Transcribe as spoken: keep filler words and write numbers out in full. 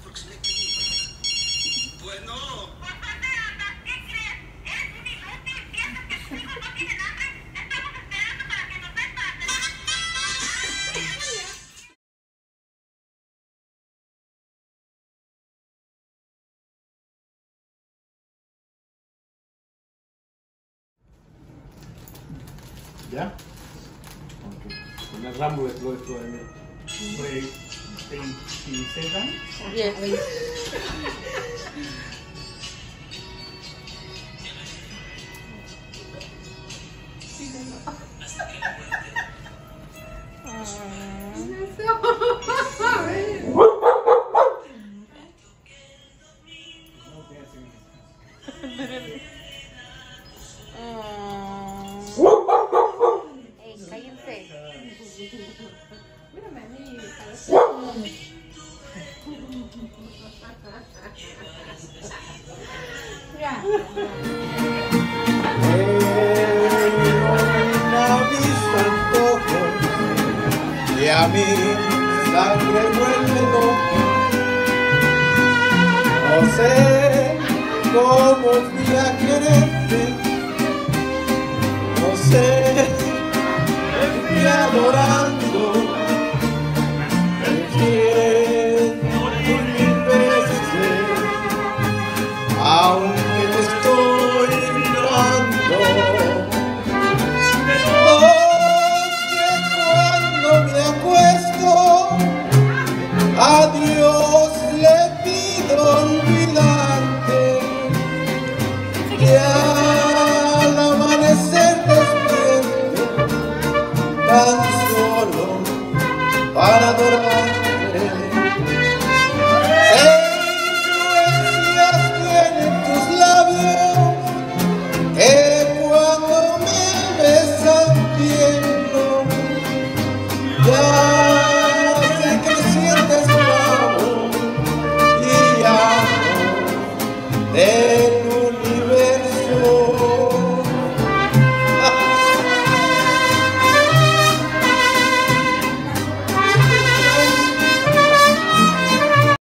Pues no. ¿Qué crees? Eres un inútil. Piensas que tus hijos no tienen hambre. Estamos esperando para que nos den para cenar. ¿Ya? Ok. Con el ramo de flores todavía. veintiséis años. Yes. Ey, cállense. Mírame a mí. Una vista antojo y a mí sangre vuelve loco. No sé cómo fui a quererte, no sé, me fui adorando, me quieres por mil veces, aunque te estoy llorando. Cuando me acuesto, a Dios le pido olvidarte, que al amanecer despierto, tan solo para adorarte. Estrellas tienen tus labios, que cuando me besan tiemblo. Ya sé que te sientes bravo y amo de